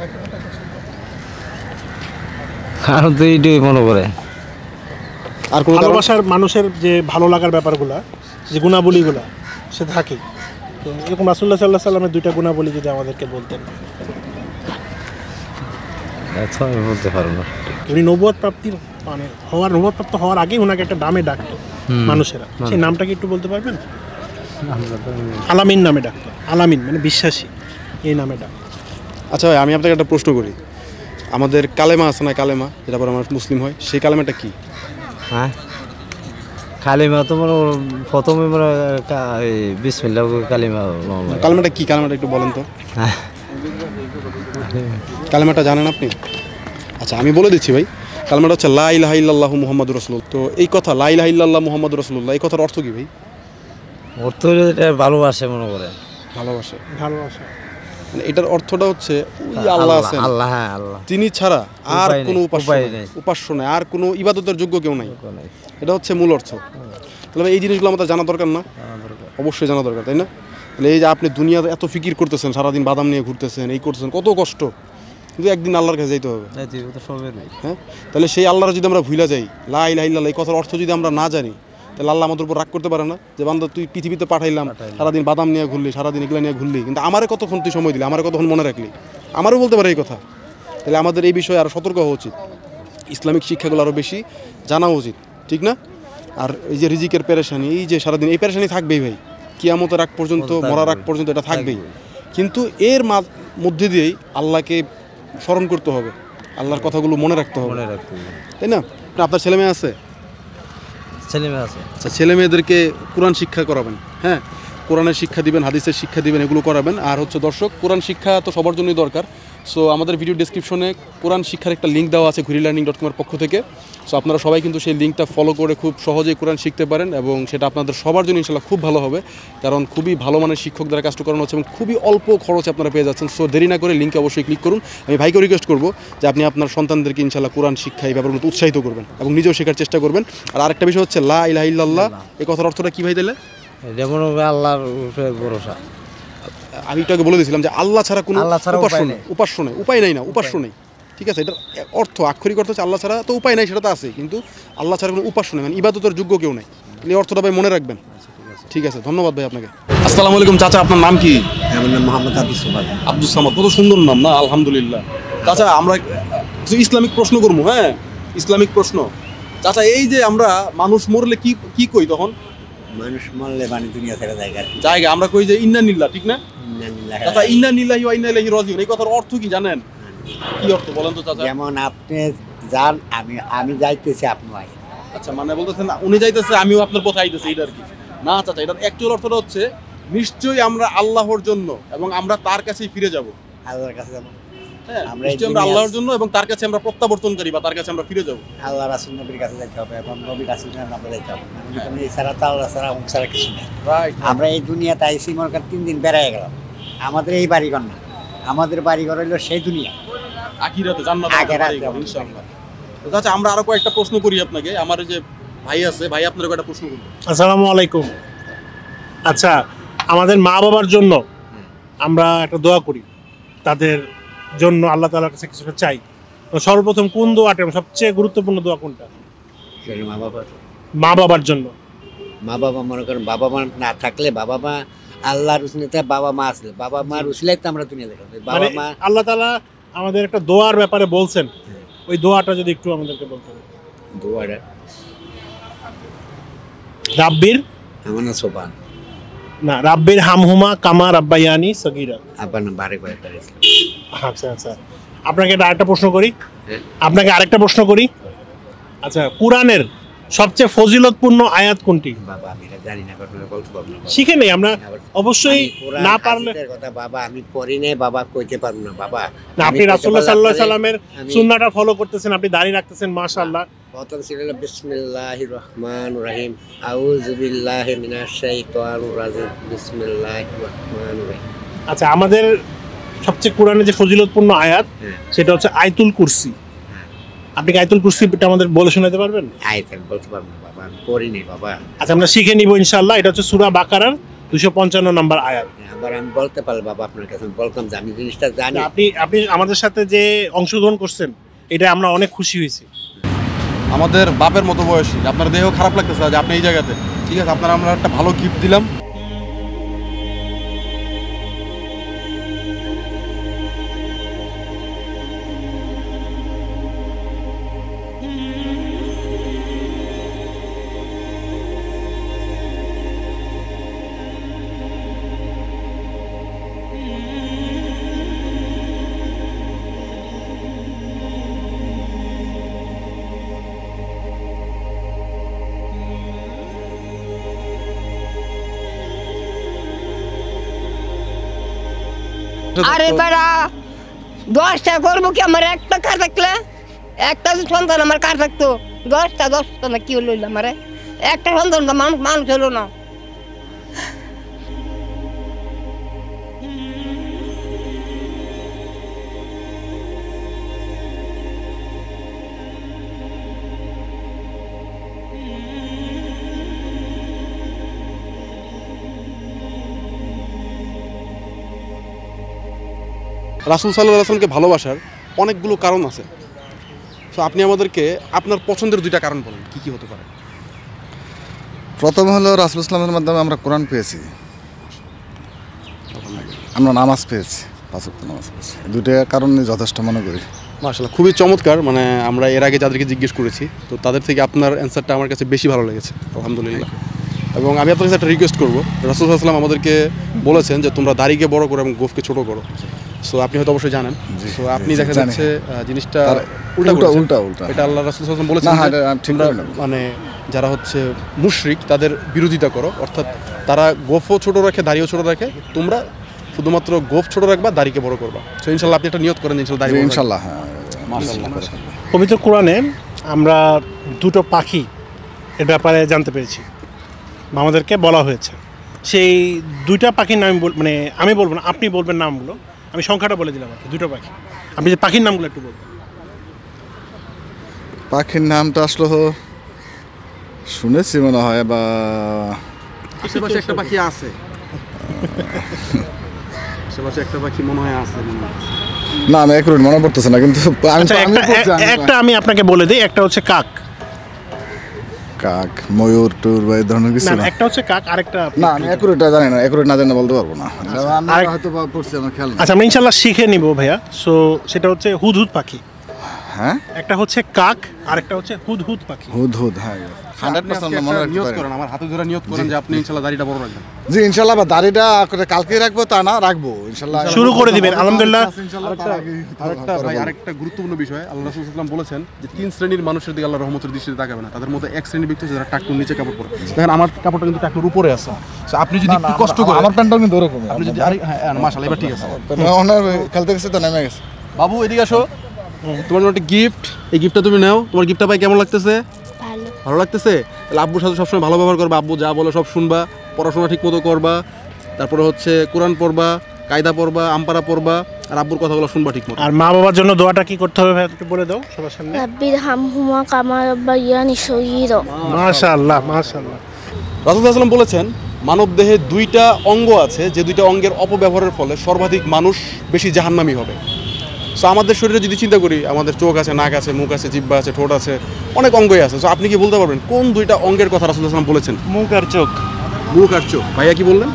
Speaker 8: কারণ তো এইটাই মনে করে।
Speaker 2: আর কোনো কারণ?
Speaker 4: ভালোবাসার মানুষের যে ভালো লাগার ব্যাপারগুলা, যে গুণাবলীগুলা সে থাকে, তো এরকম রাসূলুল্লাহ সাল্লাল্লাহু আলাইহি ওয়াসাল্লামের দুইটা গুণাবলী যদি আমাদেরকে বলতেন।
Speaker 8: আচ্ছা আমি বলতে পারবো না।
Speaker 4: উনি নবুয়ত প্রাপ্তির মানে হওয়ার নবুয়ত প্রাপ্ত হওয়ার আগে ওনাকে একটা নামে ডাকতো মানুষেরা, সেই নামটা কি একটু বলতে পারবেন? আলামিন নামে ডাকতো, আলামিন মানে বিশ্বাসী, এই নামে ডাকতো।
Speaker 2: আচ্ছা ভাই, আমি আপনাকে একটা প্রশ্ন করি। আমাদের কালেমা আছে না, কালেমা যেটা পরে মানুষ মুসলিম হয়, সেই কালেমাটা কি?
Speaker 8: হ্যাঁ কালিমা তো মনে করো প্রথমে মনে বিসমিল্লাহ কালিমা।
Speaker 2: কালেমাটা কি? কালেমাটা একটু বলেন তো। কালেমাটা জানেন আপনি? আচ্ছা আমি বলে দিচ্ছি ভাই, কালেমাটা হচ্ছে লা ইলাহা ইল্লাল্লাহু মুহাম্মাদুর রাসূলুল্লাহ। তো এই কথা লা ইলাহা ইল্লাল্লাহু মুহাম্মাদুর রাসূলুল্লাহ, এই কথার অর্থ কি ভাই?
Speaker 8: অর্থ হলো এটা ভালোবাসে মনে করে।
Speaker 2: ভালোবাসে,
Speaker 4: ভালোবাসা
Speaker 2: মানে এটার অর্থটা হচ্ছে ওই আল্লাহ আছেন,
Speaker 8: আল্লাহ, হ্যাঁ আল্লাহ,
Speaker 2: তিনি ছাড়া আর
Speaker 8: উপায় নেই,
Speaker 2: কোনো উপাস্য
Speaker 8: উপায়
Speaker 2: নাই,
Speaker 8: নেই।
Speaker 2: উপাস্য নাই, আর কোনো ইবাদতের যোগ্য কেউ নাই। এটা হচ্ছে মূল অর্থ। তাহলে ভাই এই জিনিসগুলো আমাদের জানা দরকার না? অবশ্যই জানা দরকার, তাই না? তাহলে এই যে আপনি দুনিয়াতে এত ফিকির করতেছেন, সারাদিন বাদাম নিয়ে ঘুরতেছেন, এই করতেছেন, কত কষ্ট, কিন্তু একদিন আল্লাহর কাছে যাইতে হবে। হ্যাঁ, তাহলে সেই আল্লাহর যদি আমরা ভুলা যাই, লা ইলাহা ইল্লাল্লাহ এই কথার অর্থ যদি আমরা না জানি, তাহলে আল্লাহ আমাদের উপর রাগ করতে পারে না যে বান্দা তুই পৃথিবীতে পাঠাইলাম, সারাদিন বাদাম নিয়ে ঘুরলি, সারাদিন এগুলো নিয়ে ঘুরলি, কিন্তু আমারে কতক্ষণ তুই সময় দিলি, আমারে কতক্ষণ মনে রাখলি, আমারও বলতে পারে এই কথা। তাহলে আমাদের এই বিষয়ে আরও সতর্ক হওয়া উচিত, ইসলামিক শিক্ষাগুলো আরও বেশি জানা উচিত, ঠিক না? আর এই যে রিজিকের পেরেশানি, এই যে সারাদিন এই পেরেশানি থাকবেই ভাই, কিয়ামতের আগ পর্যন্ত, মরার আগ পর্যন্ত এটা থাকবেই, কিন্তু এর মধ্যে দিয়েই আল্লাহকে স্মরণ করতে হবে, আল্লাহর কথাগুলো মনে রাখতে হবে, তাই না? আপনার ছেলে মেয়ে আছে?
Speaker 8: ছেলে মেয়ে আছে।
Speaker 2: আচ্ছা, ছেলে মেয়েদেরকে কোরআন শিক্ষা করাবেন, হ্যাঁ, কোরআনের শিক্ষা দিবেন, হাদিসের শিক্ষা দিবেন, এগুলো করাবেন। আর হচ্ছে দর্শক, কোরআন শিক্ষা তো সবার জন্যই দরকার। সো আমাদের ভিডিও ডেসক্রিপশনে কোরআন শিক্ষার একটা লিঙ্ক দেওয়া আছে ঘুরি লার্নিং ডট কমের পক্ষ থেকে। সো আপনারা সবাই কিন্তু সেই লিঙ্কটা ফলো করে খুব সহজেই কোরআন শিখতে পারেন, এবং সেটা আপনাদের সবার জন্য ইনশাল্লাহ খুব ভালো হবে, কারণ খুবই ভালো মানের শিক্ষক দ্বারা কাজটা করানো হচ্ছে এবং খুবই অল্প খরচে আপনারা পেয়ে যাচ্ছেন। সো দেরি না করে লিঙ্কে অবশ্যই ক্লিক করুন। আমি ভাইকে রিকোয়েস্ট করবো যে আপনি আপনার সন্তানদেরকে ইনশাল্লাহ কোরআন শিক্ষা এই ব্যাপারগুলো উৎসাহিত করবেন এবং নিজেও শেখার চেষ্টা করবেন। আর আরেকটা বিষয় হচ্ছে লা ইলাহা ইল্লাল্লাহ, এই কথার অর্থটা কী ভাই দিলে?
Speaker 8: যেমন আল্লাহর উপরে ভরসা।
Speaker 2: আমি একটু আগে বলে দিয়েছিলাম যে আল্লাহ ছাড়া কোনো
Speaker 8: আল্লাহ ছাড়া
Speaker 2: উপাস্য
Speaker 8: উপায়
Speaker 2: নেই,
Speaker 8: নেই।
Speaker 2: উপাস্য নেই, উপায় নাই না, উপাস্য নেই, ঠিক আছে? এটার অর্থ, আক্ষরিক অর্থ হচ্ছে আল্লাহ ছাড়া তো উপায় নাই, সেটা তো আছে, কিন্তু আল্লাহ ছাড়া কোনো উপাস্য নেই, মানে ইবাদতের যোগ্য কেউ নেই। এই অর্থটা ভাই মনে রাখবেন, ঠিক আছে? ধন্যবাদ ভাই আপনাকে। আসসালামু আলাইকুম চাচা, আপনার নাম কি?
Speaker 9: আমার নাম মোহাম্মদ আব্দুল সামাদ।
Speaker 2: আব্দুল সামাদ, কত সুন্দর নাম না, আলহামদুলিল্লাহ। চাচা আমরা কিছু ইসলামিক প্রশ্ন করবো। হ্যাঁ, ইসলামিক প্রশ্ন। চাচা এই যে আমরা মানুষ মরলে কি কি কই তখন?
Speaker 9: মানুষ মরলে মানে দুনিয়া থেকে জায়গা
Speaker 2: জায়গা আমরা কই যে ইন্না নিল্লাহ, ঠিক না? চাচা ইন্না নিল্লাহি ওয়া ইন্না ইলাইহি রাজিউন, এই কথার অর্থ কি জানেন? কি অর্থ বলেন তো চাচা?
Speaker 9: যেমন আপনি যান, আমি আমি যাইতেছি, আপনি আই।
Speaker 2: আচ্ছা, মানে বলতেছেন উনি যাইতেছে আমিও আপনার পথে আইতেছি, এটা আর কি না চাচা? এটার অ্যাকচুয়াল অর্থটা হচ্ছে নিশ্চয়ই আমরা আল্লাহর জন্য এবং আমরা তার কাছেই ফিরে যাব।
Speaker 9: আল্লাহর কাছে যাব।
Speaker 2: হ্যাঁ, নিশ্চয়ই আমরা আল্লাহর জন্য এবং তার কাছে আমরা প্রত্যাবর্তনকারী বা তার কাছে আমরা ফিরে যাব।
Speaker 9: আল্লাহ রাসূল নবীর কাছে যাইতে হবে এবং নবীর কাছে আমরা যাইতে হবে। মানে এছাড়া তো আল্লাহ ছাড়া অন্য ছাড়া কিছু নেই। আমরা এই দুনিয়াতে আইসি মনে করেন তিন দিন বেড়াই গেলাম। আমাদের এই বাড়িঘর না, আমাদের বাড়িঘর হইলো সেই দুনিয়া,
Speaker 2: আখিরাতে জান্নাতে ইনশাআল্লাহ। তো চাচা আমরা আরো কয়েকটা প্রশ্ন করি আপনাকে। আমার যে ভাই আছে, ভাই আপনার কয়েকটা প্রশ্ন করব।
Speaker 4: আসসালামু আলাইকুম। আচ্ছা, আমাদের মা বাবার জন্য আমরা একটা দোয়া করি, তাদের জন্য আল্লাহ তাআলার কাছে কিছু চাই। তো সর্বপ্রথম কোন দোয়াটা সবচেয়ে গুরুত্বপূর্ণ দোয়া কোনটা?
Speaker 9: মা বাবার
Speaker 4: মা বাবার জন্য।
Speaker 9: মা বাবা মনে করেন বাবা মা না থাকলে, বাবা মা আল্লাহর উসিলাতে বাবা মা আসলে, বাবা মার উসিলাতে আমরা দুনিয়া দেখলাম। বাবা মা
Speaker 4: আল্লাহ তাআলা আমাদের একটা দোয়ার ব্যাপারে বলছেন, ওই দোয়াটা যদি একটু আমাদেরকে বলতেন।
Speaker 9: দোয়াটা
Speaker 4: রাব্বির
Speaker 9: আমানা সোবান
Speaker 4: না, রাব্বির হামহুমা কামা রাব্বায়ানি সগীরা।
Speaker 9: আবার না বারে বারে করে।
Speaker 4: আচ্ছা আচ্ছা, আপনাকে আরেকটা প্রশ্ন করি আপনাকে আরেকটা প্রশ্ন করি আচ্ছা, কোরআনের সবচেয়ে ফজিলতপূর্ণ আয়াত কোনটি?
Speaker 9: বাবা আমি এটা জানি না, কথা বলতে পারবো না।
Speaker 4: শিখে নেই আমরা, অবশ্যই না পারলে
Speaker 9: কথা বাবা আমি পড়ি নাই, বাবা কইতে পারবো না। বাবা
Speaker 4: না, আপনি রাসূলুল্লাহ সাল্লাল্লাহু আলাইহি সাল্লামের সুন্নাহটা ফলো করতেছেন, আপনি দাড়ি রাখতেছেন, মাশাআল্লাহ।
Speaker 9: প্রথম ছিল বিসমিল্লাহির রহমানির রহিম, আউযু বিল্লাহি মিনাশ শাইতানির রাজিম, বিসমিল্লাহির রহমানির রহিম।
Speaker 4: আচ্ছা, আমাদের সবচেয়ে কোরআনে যে ফজিলতপূর্ণ আয়াত সেটা হচ্ছে আয়াতুল কুরসি। আপনি আয়াতুল কুরসিটা আমাদের বলে শোনাতে পারবেন?
Speaker 9: আয়াত বলতে পারবো না বাবা, আমি পড়ি নাই বাবা।
Speaker 4: আচ্ছা, আমরা শিখে নিব ইনশাআল্লাহ। এটা হচ্ছে সূরা বাকারার দুইশো পঞ্চান্ন নম্বর আয়াত।
Speaker 9: আবার আমি বলতে পারবো বাবা, আপনার কাছে বলতাম যে আমি জিনিসটা জানি।
Speaker 4: আপনি আপনি আমাদের সাথে যে অংশগ্রহণ করছেন, এটা আমরা অনেক খুশি হয়েছি।
Speaker 2: আমাদের বাপের মতো বয়সী, আপনার দেহ খারাপ লাগতেছে যে আপনি এই জায়গাতে, ঠিক আছে? আপনারা আমরা একটা ভালো গিফট দিলাম।
Speaker 10: আরে বেড়া, দশটা করবো কি? আমার একটা কার থাকলে, একটা সন্তান আমার কার থাকতো, দশটা দশটা না কি হলো আমার একটা সন্তান, মানুষ মানুষ হলো না।
Speaker 2: রাসূল সাল্লাল্লাহু আলাইহি ওয়াসাল্লামকে ভালোবাসার অনেকগুলো কারণ আছে। তো আপনি আমাদেরকে আপনার পছন্দের দুইটা কারণ বলেন, কি কি হতে পারে?
Speaker 11: প্রথম হলো রাসূল ইসলামের মাধ্যমে আমরা কোরআন পেয়েছি, আমরা নামাজ পেয়েছি, পাঁচ ওয়াক্ত নামাজ পেয়েছি। দুইটা কারণে যথেষ্ট মনে করি।
Speaker 2: মাশাআল্লাহ, খুবই চমৎকার। মানে আমরা এর আগে যাদেরকে জিজ্ঞেস করেছি, তো তাদের থেকে আপনার অ্যান্সারটা আমার কাছে বেশি ভালো লেগেছে, আলহামদুলিল্লাহ। এবং আমি আপনার কাছে একটা রিকোয়েস্ট করবো, রাসূল সাল্লাল্লাহু আলাইহি ওয়াসাল্লাম আমাদেরকে বলেছেন যে তোমরা দাড়িকে বড় করো এবং গোফকে ছোট করো। সো আপনি হয়তো অবশ্যই জানেন, সো আপনি দেখা যাচ্ছে জিনিসটা উল্টা উল্টা উল্টা এটা আল্লাহ রাসূল সাল্লাল্লাহু আলাইহি ওয়াসাল্লাম বলেছেন, মানে যারা হচ্ছে মুশরিক তাদের বিরোধিতা করো, অর্থাৎ তারা গোফও ছোট রাখে, দাড়িও ছোট রাখে, তোমরা শুধুমাত্র গোফ ছোট রাখবা, দাড়িকে বড় করবা। সো ইনশাআল্লাহ আপনি একটা নিয়ত করেন ইনশাআল্লাহ দাড়ি
Speaker 11: ইনশাআল্লাহ।
Speaker 2: মাশাআল্লাহ।
Speaker 4: পবিত্র কোরআনে আমরা দুটো পাখি এর ব্যাপারে জানতে পেরেছি, আমাদেরকে বলা হয়েছে। সেই দুইটা পাখির নাম মানে আমি বলবো না, আপনি বলবেন নামগুলো, আমি সংখ্যাটা বলে দিলাম আর কি, দুটো পাখি। আপনি যে পাখির নামগুলো একটু বলবেন।
Speaker 11: পাখির নামটা আসলে শুনেছি মনে হয়, বা
Speaker 2: আশেপাশে একটা পাখি আছে, আশেপাশে একটা পাখি মনে হয় আছে,
Speaker 11: না আমি একুরেট মনে পড়তেছে না, কিন্তু
Speaker 4: একটা আমি আপনাকে বলে দিই, একটা হচ্ছে কাক,
Speaker 11: কাক ময়ূর টুর বা এই ধরনের কিছু
Speaker 4: না
Speaker 11: না
Speaker 4: একটা হচ্ছে কাক আরেকটা
Speaker 11: না আমি অ্যাকুরেটটা জানি না অ্যাকুরেট না জানলে বলতে পারবো না আমি
Speaker 4: আরেক-
Speaker 11: হয়তো বা পড়ছি আমার খেয়াল নেই
Speaker 4: আচ্ছা আমরা ইনশাল্লাহ শিখে নিব ভাইয়া। সো সেটা হচ্ছে হুদহুদ পাখি।
Speaker 11: হ্যাঁ
Speaker 4: একটা হচ্ছে কাক আরেকটা হচ্ছে হুদহুদ পাখি।
Speaker 11: হুদহুদ হ্যাঁ হান্ড্রেড
Speaker 2: আপনি আজকে
Speaker 11: পার্সেন্ট মনে
Speaker 2: একটা
Speaker 11: রাখতে
Speaker 2: নিয়ত
Speaker 11: পারি
Speaker 2: করেন, আমার হাতে ধরে নিয়ত করেন যে আপনি ইনশাল্লাহ দাড়িটা বড় রাখবেন।
Speaker 11: জি ইনশাল্লাহ বা দাড়িটা করে কালকে রাখবো তা না রাখবো ইনশাল্লাহ
Speaker 4: শুরু করে দিবেন, আলহামদুলিল্লাহ।
Speaker 11: ইনশাল্লাহ তার আগেই
Speaker 2: আরেকটা
Speaker 11: করে
Speaker 2: ভাই
Speaker 11: বলবো।
Speaker 2: আরেকটা গুরুত্বপূর্ণ বিষয় আল্লাহ রাসূল সাল্লাল্লাহু আলাইহি ওয়াসাল্লাম বলেছেন যে তিন শ্রেণীর মানুষের দিকে আল্লাহ রহমতের দৃষ্টিতে তাকাবে না, তাদের মধ্যে এক শ্রেণীর ব্যক্তি আছে যারা টাকনুর নিচে কাপড় পরে। দেখেন আমার কাপড়টা কিন্তু টাকনুর উপরে আছে। So, আপনি যদি একটু কষ্ট করে
Speaker 11: আমার প্যান্টটাও কিন্তু ওরকমই
Speaker 2: আপনি যদি আরে হ্যাঁ মাশাআল্লাহ এবার ঠিক আছে।
Speaker 11: ওনার খেলতে গেছে তো নেমে গেছে
Speaker 2: বাবু এদিকে আসো, তোমার জন্য একটা গিফট, এই গিফটটা তুমি নাও। তোমার গিফটটা পাই কেমন লাগতেছে?
Speaker 6: ভালো।
Speaker 2: ভালো লাগতেছে? তাহলে আব্বুর সাথে সবসময় ভালো ব্যবহার করবা, আব্বু যা বলে সব শুনবা, পড়াশোনা ঠিক মতো করবা, তারপরে হচ্ছে কোরআন পড়বা, কায়দা পড়বা, আমপারা পড়বা, আর আব্বুর কথাগুলো শুনবা ঠিক মতো।
Speaker 4: আর মা বাবার জন্য দোয়াটা কি করতে হবে ভাই একটু বলে দাও সবার সামনে।
Speaker 6: রাব্বির হামহুমা কামা রাব্বায়ানি সগীরা।
Speaker 4: মাশাআল্লাহ মাশাআল্লাহ।
Speaker 2: রাসূল সাল্লাল্লাহু আলাইহি ওয়াসাল্লাম বলেছেন মানব দেহে দুইটা অঙ্গ আছে যে দুইটা অঙ্গের অপব্যবহারের ফলে সর্বাধিক মানুষ বেশি জাহান্নামী হবে। সো আমাদের শরীরে যদি চিন্তা করি আমাদের চোখ আছে, নাক আছে, মুখ আছে, জিহ্বা আছে, ঠোঁট আছে, অনেক অঙ্গই আছে। সো আপনি কি বলতে পারবেন কোন দুইটা অঙ্গের কথা রাসূল সাল্লাল্লাহু আলাইহি ওয়াসাল্লাম বলেছেন?
Speaker 7: মুখ আর চোখ।
Speaker 2: মুখ আর চোখ। ভাইয়া কি বললেন?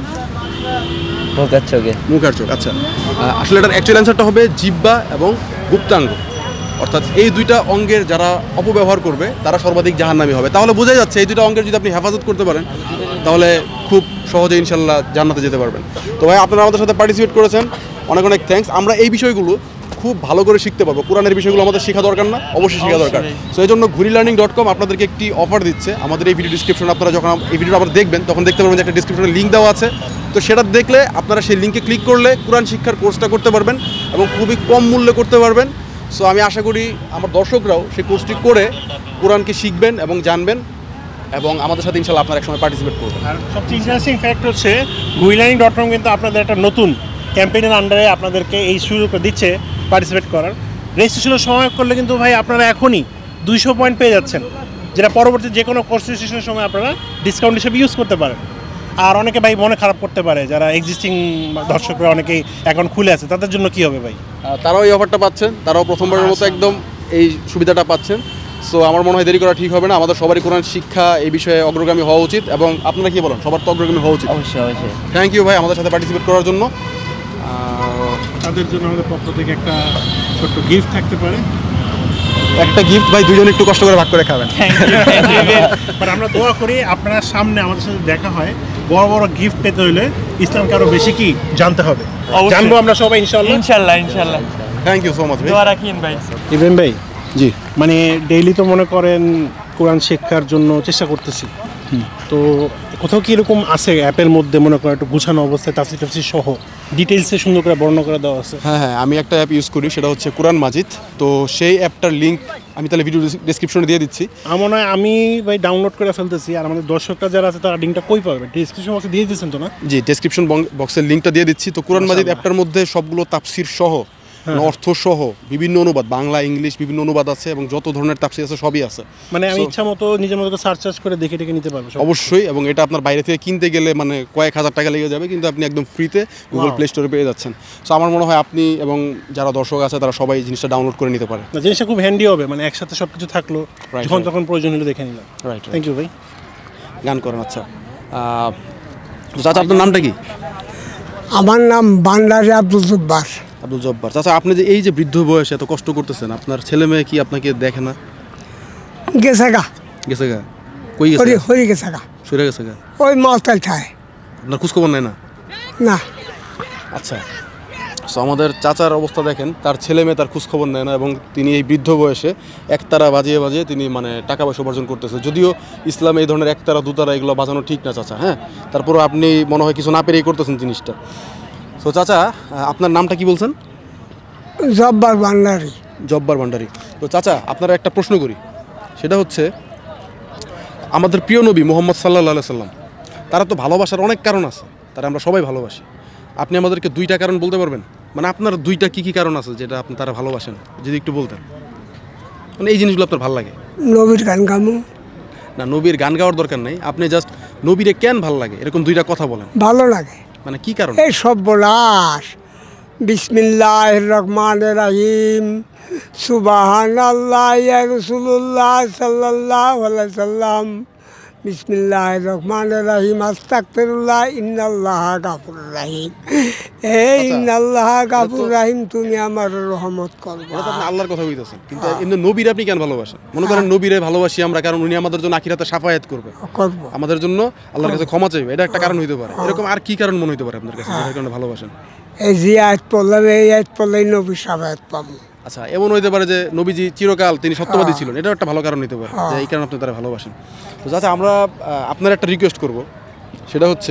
Speaker 7: মুখ আর চোখে।
Speaker 2: মুখ আর চোখ। আচ্ছা আহ, আসলে এটার অ্যাকচুয়াল অ্যান্সারটা হবে জিহ্বা এবং গুপ্তাঙ্গ। অর্থাৎ এই দুইটা অঙ্গের যারা অপব্যবহার করবে তারা সর্বাধিক জাহান্নামী হবে। তাহলে বোঝা যাচ্ছে এই দুইটা অঙ্গের যদি আপনি হেফাজত করতে পারেন তাহলে খুব সহজে ইনশাল্লাহ জান্নাতে যেতে পারবেন। তো ভাই আপনারা আমাদের সাথে পার্টিসিপেট করেছেন, অনেক অনেক থ্যাঙ্কস। আমরা এই বিষয়গুলো খুব ভালো করে শিখতে পারবো। কোরআনের বিষয়গুলো আমাদের শেখা দরকার না? অবশ্যই শেখা দরকার। সো এই জন্য ঘুরি লার্নিং ডট কম আপনাদেরকে একটি অফার দিচ্ছে। আমাদের এই ভিডিও ডিসক্রিপশনে আপনারা যখন এই ভিডিওটা আবার দেখবেন তখন দেখতে পারবেন যে একটা ডিসক্রিপশনে লিঙ্ক দেওয়া আছে। তো সেটা দেখলে আপনারা সেই লিঙ্কে ক্লিক করলে কোরআন শিক্ষার কোর্সটা করতে পারবেন এবং খুবই কম মূল্যে করতে পারবেন। সো আমি আশা করি আমার দর্শকরাও সেই কোর্সটি করে কোরআনকে শিখবেন এবং জানবেন এবং আমাদের সাথে ইনশাল্লাহ আপনারা একসময় পার্টিসিপেট করবেন।
Speaker 4: আর সবচেয়ে ইন্টারেস্টিং ফ্যাক্ট হচ্ছে গুইলাইনিং ডট কম কিন্তু আপনাদের একটা নতুন ক্যাম্পেইনের আন্ডারে আপনাদেরকে এই সুযোগটা দিচ্ছে পার্টিসিপেট করার। রেজিস্ট্রেশনের সময় করলে কিন্তু ভাই আপনারা এখনই দুইশো পয়েন্ট পেয়ে যাচ্ছেন, যেটা পরবর্তী যে কোনো কোর্স রেজিস্ট্রেশনের সময় আপনারা ডিসকাউন্ট হিসেবে ইউজ করতে পারেন। আর অনেকে ভাই মনে খারাপ করতে পারে যারা এক্সিস্টিং দর্শকরা অনেকেই অ্যাকাউন্ট খুলে আছে, তাদের জন্য কী হবে ভাই?
Speaker 2: তারাও এই অফারটা পাচ্ছেন, তারাও প্রথমবারের মতো একদম এই সুবিধাটা পাচ্ছেন। সো আমার মনে হয় দেরি করা ঠিক হবে না। আমাদের সবারই কোরআন শিক্ষা এই বিষয়ে অগ্রগামী হওয়া উচিত এবং আপনারা কি বলেন সবার তো অগ্রগামী হওয়া উচিত?
Speaker 7: অবশ্যই অবশ্যই।
Speaker 2: থ্যাংক ইউ ভাই আমাদের সাথে পার্টিসিপেট করার জন্য।
Speaker 4: তাদের জন্য আমাদের পক্ষ থেকে একটা ছোট্ট গিফট থাকতে পারে।
Speaker 2: একটা গিফট ভাই দুজন একটু কষ্ট করে ভাগ করে খাবেন।
Speaker 4: বাট আমরা দোয়া করি আপনার সামনে আমাদের সাথে দেখা হয়, বড় বড় গিফট পেতে হলে ইসলামকে আরো বেশি কি জানতে হবে, জানবো আমরা সবাই ইনশাআল্লাহ।
Speaker 7: ইনশাআল্লাহ ইনশাআল্লাহ।
Speaker 2: থ্যাংক ইউ সো মাচ ভাই।
Speaker 7: দোয়া রাখেন ভাই।
Speaker 4: ইব্রাহিম ভাই,
Speaker 2: জি
Speaker 4: মানে ডেইলি তো মনে করেন কোরআন শিক্ষার জন্য চেষ্টা করতেছি, তো কোথাও কি এরকম আছে অ্যাপের মধ্যে মনে করেন একটু গুছানো অবস্থায় তাফসীর টাফসীর সহ ডিটেইলসে সুন্দর করে বর্ণনা করে দেওয়া আছে?
Speaker 2: হ্যাঁ হ্যাঁ আমি একটা অ্যাপ ইউজ করি, সেটা হচ্ছে কোরআন মাজিদ। তো সেই অ্যাপটার লিঙ্ক আমি তাহলে ভিডিও ডেসক্রিপশনে দিয়ে দিচ্ছি।
Speaker 4: আমার মনে হয় আমি ভাই ডাউনলোড করে ফেলতেছি। আর আমাদের দর্শকরা যারা আছে তারা লিঙ্কটা কই পাবে? ডিসক্রিপশন বক্সে দিয়ে দিচ্ছেন তো না?
Speaker 2: জি ডেসক্রিপশন বক্সের লিঙ্কটা দিয়ে দিচ্ছি। তো কোরআন মাজিদ অ্যাপটার মধ্যে সবগুলো তাফসীর সহ অর্থ সহ বিভিন্ন অনুবাদ, বাংলা ইংলিশ বিভিন্ন অনুবাদ আছে এবং যত ধরনের তাফসীর আছে সবই আছে।
Speaker 4: মানে আমি ইচ্ছা মতো নিজের মতো সার্চ সার্চ করে দেখে দেখে নিতে পারবো?
Speaker 2: অবশ্যই। এবং এটা আপনার বাইরে থেকে কিনতে গেলে মানে কয়েক হাজার টাকা লেগে যাবে, কিন্তু আপনি একদম ফ্রিতে গুগল প্লে স্টোরে পেয়ে যাচ্ছেন। সো আমার মনে হয় আপনি এবং যারা দর্শক আছে তারা সবাই জিনিসটা ডাউনলোড করে নিতে পারে।
Speaker 4: জিনিসটা খুব হ্যান্ডি হবে, মানে একসাথে সব কিছু থাকলো, যখন তখন প্রয়োজন হলে দেখে নিলাম।
Speaker 2: রাইট,
Speaker 4: থ্যাংক ইউ ভাই।
Speaker 2: গান করেন। আচ্ছা চাচা আপনার নামটা কি?
Speaker 3: আমার নাম বান্ডারি আব্দুল জব্বার।
Speaker 2: আব্দুল জব্বার। চাচা আপনি যে এই যে বৃদ্ধ বয়সে এত কষ্ট করতেছেন, আপনার ছেলে মেয়ে কি আপনাকে দেখে না?
Speaker 3: গেছে গা।
Speaker 2: গেছে গা? কই গেছে?
Speaker 3: হরি হরি গেছে গা।
Speaker 2: সরে গেছে গা?
Speaker 3: ওই মালতাল ঠায়।
Speaker 2: আপনার খোঁজখবর নেয় না?
Speaker 3: না।
Speaker 2: আচ্ছা, সো আমাদের চাচার অবস্থা দেখেন, তার ছেলে মেয়ে তার খোঁজখবর নেয় না এবং তিনি এই বৃদ্ধ বয়সে একতারা বাজিয়ে বাজিয়ে তিনি মানে টাকা পয়সা উপার্জন করতেছে। যদিও ইসলামে এই ধরনের একতারা দুতারা এগুলো বাজানো ঠিক না চাচা, হ্যাঁ, তারপরও আপনি মনে হয় কিছু না পেরেই করতেছেন জিনিসটা। তো চাচা আপনার নামটা কি বলছেন?
Speaker 3: জব্বার ভান্ডারি।
Speaker 2: জব্বার ভান্ডারি। তো চাচা আপনারা একটা প্রশ্ন করি, সেটা হচ্ছে আমাদের প্রিয় নবী মুহাম্মদ সাল্লাল্লাহু আলাইহি সাল্লাম, তারা তো ভালোবাসার অনেক কারণ আছে, তারা আমরা সবাই ভালোবাসি। আপনি আমাদেরকে দুইটা কারণ বলতে পারবেন? মানে আপনার দুইটা কি কি কারণ আছে যেটা আপনি তারা ভালোবাসেন, যদি একটু বলতেন। মানে এই জিনিসগুলো আপনার ভালো লাগে?
Speaker 3: নবীর গান গামু।
Speaker 2: না, নবীর গান গাওয়ার দরকার নেই, আপনি জাস্ট নবীরে কেন ভালো লাগে এরকম দুইটা কথা বলেন।
Speaker 3: ভালো লাগে।
Speaker 2: মানে কি কারণ?
Speaker 3: এই সব বলাস বিসমিল্লাহির রহমানির রহিম সুবহানাল্লাহ ইয়া রাসূলুল্লাহ সাল্লাল্লাহু আলাইহি সাল্লাম বিসমিল্লাহির রহমানির রহিম আস্তাগফিরুল্লাহ ইন্নাল্লাহ গাফুরুর রহিম। হে ইন্নাল্লাহ গাফুরুর রহিম, তুমি আমার রহমত করবে।
Speaker 2: এটা তো আপনি আল্লাহর কথা বলতেছেন, কিন্তু এমনি নবীরে আপনি কেন ভালোবাসেন? মনে করেন নবীরে ভালোবাসি আমরা কারণ উনি আমাদের জন্য আখিরাতে শাফায়াত করবে,
Speaker 3: করব,
Speaker 2: আমাদের জন্য আল্লাহর কাছে ক্ষমা চাইবে, এটা একটা কারণ হইতে পারে। এরকম আর কি কারণ মনে হইতে পারে আপনার কাছে যার কারণে ভালোবাসেন?
Speaker 3: এই যে আয়াত পড়লাম, এই আয়াত পড়লেই নবী শাফায়াত পাবো।
Speaker 2: আচ্ছা, এমন হইতে পারে যে নবীজি চিরকাল তিনি সত্যবাদী ছিলেন, এটাও একটা ভালো কারণ হইতে পারে যে এই কারণে আপনি তারা ভালোবাসেন। তো আচ্ছা, আমরা আপনার একটা রিকোয়েস্ট করব, সেটা হচ্ছে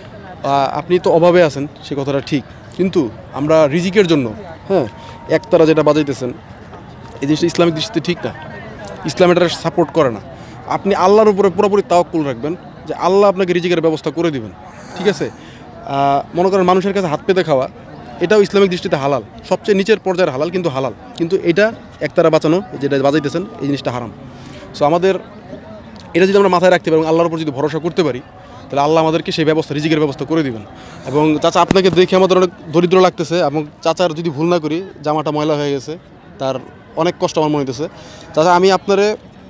Speaker 2: আপনি তো অভাবে আছেন সে কথাটা ঠিক, কিন্তু আমরা রিজিকের জন্য হ্যাঁ একতারা যেটা বাজাইতেছেন এই জিনিসটা ইসলামিক দৃষ্টিতে ঠিক না, ইসলাম এটা সাপোর্ট করে না। আপনি আল্লাহর উপরে পুরোপুরি তাওয়াক্কুল রাখবেন যে আল্লাহ আপনাকে রিজিকের ব্যবস্থা করে দিবেন, ঠিক আছে? মনে করেন মানুষের কাছে হাত পেতে খাওয়া, এটাও ইসলামিক দৃষ্টিতে হালাল, সবচেয়ে নিচের পর্যায়ের হালাল, কিন্তু হালাল। কিন্তু এটা একতারা বাঁচানো যেটা বাজাইতেছেন এই জিনিসটা হারাম। সো আমাদের এটা যদি আমরা মাথায় রাখতে পারি এবং আল্লাহর উপর যদি ভরসা করতে পারি, তাহলে আল্লাহ আমাদেরকে সেই ব্যবস্থা, রিজিকের ব্যবস্থা করে দিবেন। এবং চাচা আপনাকে দেখে আমাদের অনেক দরিদ্র লাগতেছে, এবং চাচার যদি ভুল না করি জামাটা ময়লা হয়ে গেছে, তার অনেক কষ্ট আমার মনে হইতেছে। চাচা, আমি আপনারে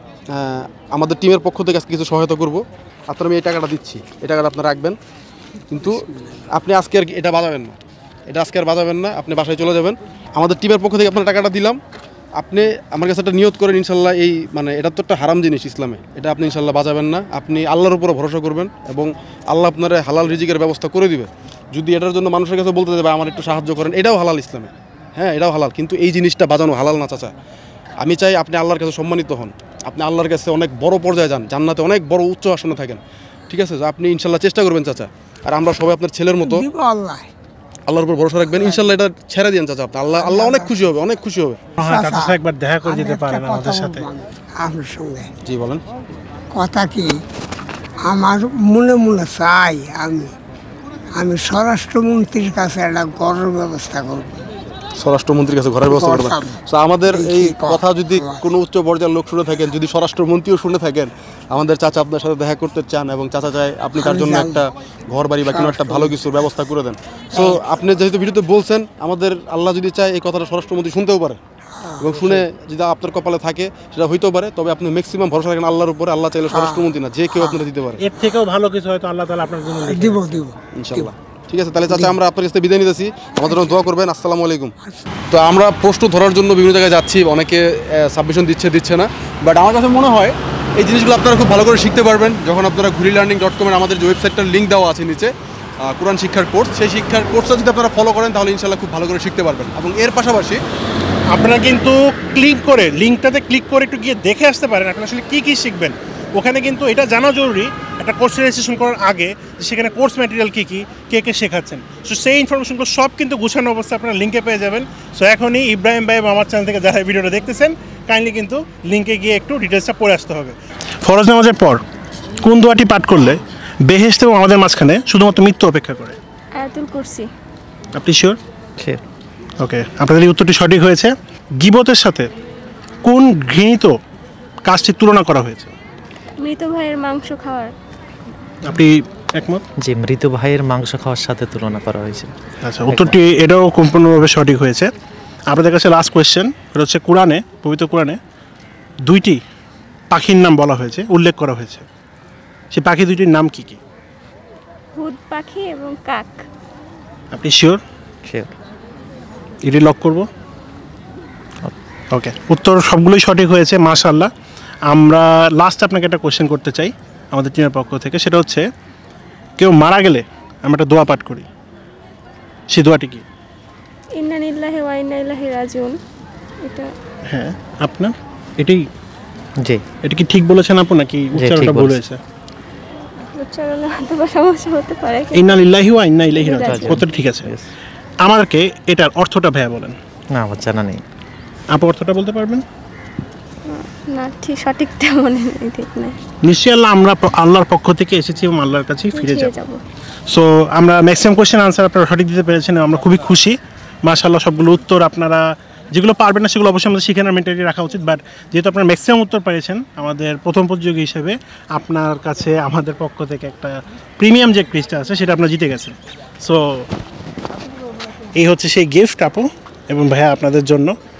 Speaker 2: আমাদের টিমের পক্ষ থেকে আজকে কিছু সহায়তা করব। আপনার আমি এই টাকাটা দিচ্ছি, এই টাকাটা আপনারা রাখবেন, কিন্তু আপনি আজকে আর এটা বাজাবেন না, এটা আজকে আর বাজাবেন না, আপনি বাসায় চলে যাবেন। আমাদের টিমের পক্ষ থেকে আপনার টাকাটা দিলাম, আপনি আমার কাছে একটা নিয়ত করেন ইনশাল্লাহ, এই মানে এটা তো একটা হারাম জিনিস ইসলামে, এটা আপনি ইনশাল্লাহ বাজাবেন না, আপনি আল্লাহর উপরে ভরসা করবেন এবং আল্লাহ আপনার হালাল রিজিকের ব্যবস্থা করে দিবে। যদি এটার জন্য মানুষের কাছে বলতে যাবে আমার একটু সাহায্য করেন, এটাও হালাল ইসলামে, হ্যাঁ এটাও হালাল, কিন্তু এই জিনিসটা বাজানো হালাল না চাচা। আমি চাই আপনি আল্লাহর কাছে সম্মানিত হন, আপনি আল্লাহর কাছে অনেক বড় পর্যায়ে যান, জান্নাতে অনেক বড় উচ্চ আসনে থাকেন, ঠিক আছে? আপনি ইনশাল্লাহ চেষ্টা করবেন চাচা, আর আমরা সবাই আপনার ছেলের মতো আল্লাহর উপর ভরসা রাখবেন, ইনশাল্লাহ এটা ছেড়ে দিন চাচা, আপনি আল্লাহ আল্লাহ অনেক খুশি হবে, অনেক খুশি হবে।
Speaker 4: একবার দেখা করে যেতে পারেন আমাদের সাথে।
Speaker 3: আপনার সঙ্গে
Speaker 2: জি বলেন।
Speaker 3: কথা কি, আমার মনে মনে চাই আমি আমি স্বরাষ্ট্রমন্ত্রীর কাছে একটা ঘরের ব্যবস্থা করব।
Speaker 2: স্বরাষ্ট্রমন্ত্রীর কাছে ঘরের ব্যবস্থা করবেন? তো আমাদের এই কথা যদি কোনো উচ্চ পর্যায়ের লোক শুনে থাকেন, যদি স্বরাষ্ট্রমন্ত্রীও শুনে থাকেন, আমাদের চাচা আপনার সাথে দেখা করতে চান এবং চাচা চায় আপনি তার জন্য একটা ঘর বাড়ি বা কোনো একটা ভালো কিছুর ব্যবস্থা করে দেন। সো আপনি যেহেতু ভিডিওতে বলছেন, আমাদের আল্লাহ যদি চায় এই কথাটা স্বরাষ্ট্রমন্ত্রী শুনতেও পারে, এবং শুনে যদি আপনার কপালে থাকে সেটা হইতেও পারে, তবে আপনি ম্যাক্সিমাম ভরসা রাখেন আল্লাহর উপরে। আল্লাহ চাইলে স্বরাষ্ট্রমন্ত্রী না, যে কেউ আপনারা দিতে পারে,
Speaker 4: এর থেকেও ভালো কিছু হয়তো আল্লাহ তাআলা আপনার জন্য
Speaker 3: দিব দিব
Speaker 2: ইনশাআল্লাহ। ঠিক আছে, তাহলে চাচা আমরা আপনার কাছে বিদায় নিতেছি, আমাদের জন্য দোয়া করবেন। আসসালামু আলাইকুম। তো আমরা প্রশ্ন ধরার জন্য বিভিন্ন জায়গায় যাচ্ছি, অনেকে সাবমিশন দিচ্ছে দিচ্ছে না, বাট আমার কাছে মনে হয় এই জিনিসগুলো আপনারা খুব ভালো করে শিখতে পারবেন যখন আপনারা ঘুরি লার্নিং ডট কমের আমাদের যে ওয়েবসাইটটার লিঙ্ক দেওয়া আছে নিচে, কোরআন শিক্ষার কোর্স, সেই শিক্ষার কোর্সটা যদি আপনারা ফলো করেন তাহলে ইনশাআল্লাহ খুব ভালো করে শিখতে পারবেন। এবং এর পাশাপাশি
Speaker 4: আপনারা কিন্তু ক্লিক করে লিঙ্কটাতে ক্লিক করে একটু গিয়ে দেখে আসতে পারেন আপনারা আসলে কী কী শিখবেন। ওখানে কিন্তু এটা জানা জরুরি একটা কোর্স রেজিস্ট্রেশন করার আগে যে সেখানে কোর্স ম্যাটেরিয়াল কী কী কে কে শেখাচ্ছেন, সো সেই ইনফরমেশনগুলো সব কিন্তু গুছানো অবস্থায় আপনারা লিঙ্কে পেয়ে যাবেন। সো এখনই ইব্রাহিম ভাই আমার চ্যানেল থেকে যারা ভিডিওটা দেখতেছেন কাইন্ডলি কিন্তু লিঙ্কে গিয়ে একটু ডিটেলসটা পড়ে আসতে হবে। ফরজ নামাজের পর কোন দোয়াটি পাঠ করলে বেহেশত এবং আমাদের মাঝখানে শুধুমাত্র মৃত্যু অপেক্ষা করে?
Speaker 6: আয়াতুল কুরসি।
Speaker 4: আপনি শিওর? শিওর। ওকে, আপনাদের এই উত্তরটি সঠিক হয়েছে। গীবতের সাথে কোন ঘৃণিত কাজটি তুলনা করা হয়েছে?
Speaker 6: মৃত ভাইয়ের মাংস খাওয়ার।
Speaker 4: আপনি একমত?
Speaker 12: জি, মৃত ভাইয়ের মাংস খাওয়ার সাথে তুলনা করা হয়েছে।
Speaker 4: আচ্ছা, উত্তরটি এটাও সম্পূর্ণভাবে সঠিক হয়েছে। আপনাদের কাছে লাস্ট কোয়েশ্চেন, এটা হচ্ছে কোরআনে, পবিত্র কোরআনে দুইটি পাখির নাম বলা হয়েছে, উল্লেখ করা হয়েছে, সেই পাখি দুইটির নাম কি কি?
Speaker 6: হুদ পাখি এবং কাক।
Speaker 4: আপনি শিওর?
Speaker 12: শিওর।
Speaker 4: এটি লক করব? ওকে, উত্তর সবগুলোই সঠিক হয়েছে, মাশাআল্লাহ। আমরা লাস্ট আপনাকে একটা কোয়েশ্চেন করতে চাই আমাদের টিমের পক্ষ থেকে, সেটা হচ্ছে কেউ মারা গেলে আমরা একটা দোয়া পাঠ করি, সেই দোয়াটি কি?
Speaker 6: ইন্না লিল্লাহি ওয়া ইন্না ইলাইহি রাজিউন। এটা
Speaker 4: হ্যাঁ, আপনার এটি?
Speaker 12: জি।
Speaker 4: এটা কি ঠিক বলেছেন আপনি নাকি উচ্চারণটা ভুল হয়েছে?
Speaker 6: উচ্চারণে হয়তো সমস্যা হতে পারে।
Speaker 4: ইন্না লিল্লাহি ওয়া ইন্না ইলাইহি রাজিউন, উত্তরটা ঠিক আছে। আমাদেরকে এটার অর্থটা ভাইয়া বলেন।
Speaker 12: না, আমার জানা নেই।
Speaker 4: আপনি অর্থটা বলতে পারবেন?
Speaker 6: না, ঠিক সঠিকটা মনে নেই, ঠিক না।
Speaker 4: নিশ্চয়ই আল্লাহ আমরা আল্লাহর পক্ষ থেকে এসেছি এবং আল্লাহর কাছেই ফিরে যাব। সো আমরা ম্যাক্সিমাম কোয়েশ্চেন আনসার আপনারা সঠিক দিতে পেরেছেন, আমরা খুবই খুশি। মাশাআল্লাহ, সবগুলো উত্তর আপনারা যেগুলো পারবেন না সেগুলো অবশ্যই আমাদের শিখানোর মেন্টালিটি রাখা উচিত, বাট যেহেতু আপনারা ম্যাক্সিমাম উত্তর পেয়েছেন, আমাদের প্রথম প্রতিযোগী হিসেবে আপনার কাছে আমাদের পক্ষ থেকে একটা প্রিমিয়াম যে ক্রিজটা আছে সেটা আপনারা জিতে গেছেন। সো এই হচ্ছে সেই গিফট আপু এবং ভাইয়া আপনাদের জন্য।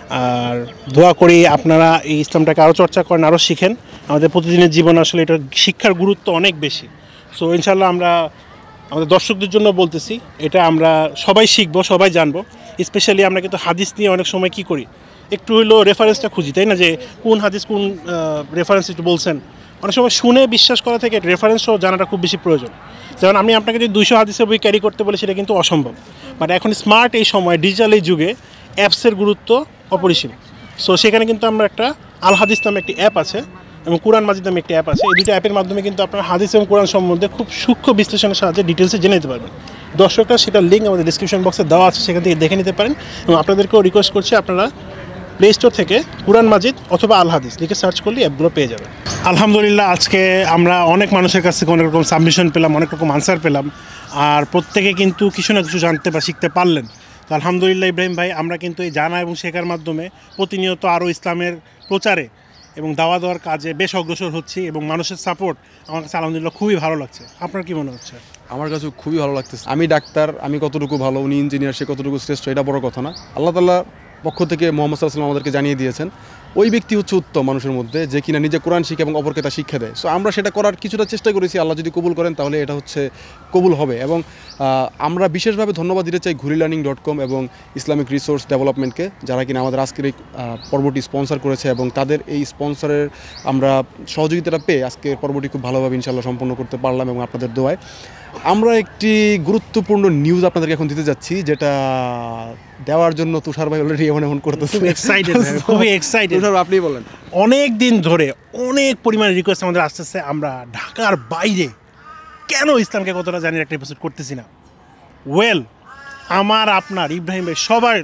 Speaker 4: আর দোয়া করি আপনারা এই ইসলামটাকে আরও চর্চা করেন, আরও শিখেন। আমাদের প্রতিদিনের জীবন আসলে এটা শিক্ষার গুরুত্ব অনেক বেশি। সো ইনশাল্লাহ আমরা আমাদের দর্শকদের জন্য বলতেছি, এটা আমরা সবাই শিখবো, সবাই জানবো। স্পেশালি আমরা কিন্তু হাদিস নিয়ে অনেক সময় কি করি, একটু হইলেও রেফারেন্সটা খুঁজি, তাই না? যে কোন হাদিস কোন রেফারেন্স একটু বলছেন, অনেক সময় শুনে বিশ্বাস করা থেকে রেফারেন্সও জানাটা খুব বেশি প্রয়োজন। যেমন আমি আপনাকে যদি দুইশো হাদিসের বই ক্যারি করতে বলি সেটা কিন্তু অসম্ভব। বাট এখন স্মার্ট এই সময়, ডিজিটাল এই যুগে অ্যাপসের গুরুত্ব অপরিসীম। সো সেখানে কিন্তু আমরা একটা আল হাদিস নামে একটি অ্যাপ আছে এবং কোরআন মাজিদ নামে একটি অ্যাপ আছে। এই দুটো অ্যাপের মাধ্যমে কিন্তু আপনার হাদিস এবং কোরআন সম্বন্ধে খুব সূক্ষ্ম বিশ্লেষণের সাহায্যে ডিটেলসে জেনে নিতে পারবেন। দর্শকরা সেটার লিঙ্ক আমাদের ডিসক্রিপশন বক্সে দেওয়া আছে, সেখান থেকে দেখে নিতে পারেন। এবং আপনাদেরকেও রিকোয়েস্ট করছি আপনারা প্লে স্টোর থেকে কোরআন মাজিদ অথবা আল হাদিস লিখে সার্চ করলে অ্যাপগুলো পেয়ে যাবেন। আলহামদুলিল্লাহ, আজকে আমরা অনেক মানুষের কাছ থেকে অনেক রকম সাবমিশন পেলাম, অনেক রকম আনসার পেলাম, আর প্রত্যেকে কিন্তু কিছু না কিছু জানতে বা শিখতে পারলেন। তো আলহামদুলিল্লাহ ইব্রাহিম ভাই, আমরা কিন্তু এই জানা এবং শেখার মাধ্যমে প্রতিনিয়ত আরও ইসলামের প্রচারে এবং দাওয়া দেওয়ার কাজে বেশ অগ্রসর হচ্ছি এবং মানুষের সাপোর্ট আমার কাছে আলহামদুলিল্লাহ খুবই ভালো লাগছে। আপনার কি মনে হচ্ছে?
Speaker 2: আমার কাছে খুবই ভালো লাগতেছে। আমি ডাক্তার, আমি কতটুকু ভালো, উনি ইঞ্জিনিয়ার, সে কতটুকু শ্রেষ্ঠ, এটা বড় কথা না। আল্লাহ তাআলা পক্ষ থেকে মোহাম্মদ সাল্লাল্লাহু আলাইহি ওয়াসাল্লাম আমাদেরকে জানিয়ে দিয়েছেন ওই ব্যক্তি হচ্ছে উত্তম মানুষের মধ্যে যে কিনা নিজে কোরআন শিখে এবং অপরকে তা শিক্ষা দেয়। সো আমরা সেটা করার কিছুটা চেষ্টা করেছি। আল্লাহ যদি কবুল করেন তাহলে এটা হচ্ছে কবুল হবে। এবং আমরা বিশেষভাবে ধন্যবাদ দিতে চাই ঘুরি লার্নিং ডট কম এবং ইসলামিক রিসোর্স ডেভেলপমেন্টকে, যারা কিনা আমাদের আজকের এই পর্বটি স্পন্সর করেছে এবং তাদের এই স্পন্সরের আমরা সহযোগিতাটা পেয়ে আজকে পর্বটি খুব ভালোভাবে ইনশাআল্লাহ সম্পন্ন করতে পারলাম এবং আপনাদের দোয়ায়। আমরা একটি গুরুত্বপূর্ণ নিউজ আপনাদেরকে এখন দিতে যাচ্ছি, যেটা দেওয়ার জন্য তুষার ভাই অলরেডি এমন এমন করতেছে।
Speaker 4: খুব এক্সাইটেড, খুবই এক্সাইটেড।
Speaker 2: তুষার, আপনি বলেন।
Speaker 4: অনেক দিন ধরে অনেক পরিমাণে রিকোয়েস্ট আমাদের আসতেছে, আমরা ঢাকার বাইরে কেন ইসলামকে কতটা জানি একটা এপিসোড করতেছি না। ওয়েল, আমার আপনার ইব্রাহিম ভাই সবার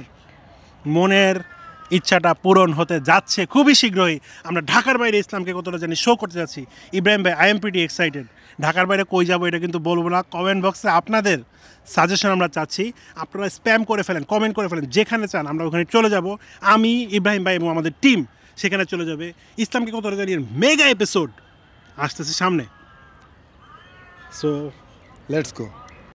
Speaker 4: মনের ইচ্ছাটা পূরণ হতে যাচ্ছে। খুবই শীঘ্রই আমরা ঢাকার বাইরে ইসলামকে কতটা জানি শো করতে যাচ্ছি। ইব্রাহিম ভাই, আই এম প্রিটি এক্সাইটেড। ঢাকার বাইরে কই যাবো এটা কিন্তু বলবো না, কমেন্ট বক্সে আপনাদের সাজেশন আমরা চাচ্ছি। আপনারা স্প্যাম করে ফেলেন, কমেন্ট করে ফেলেন, যেখানে চান আমরা ওখানে চলে যাব। আমি, ইব্রাহিম ভাই এবং আমাদের টিম সেখানে চলে যাবে। ইসলামকে কতটা জানি মেগা এপিসোড আসতেছে সামনে। So
Speaker 2: let's go.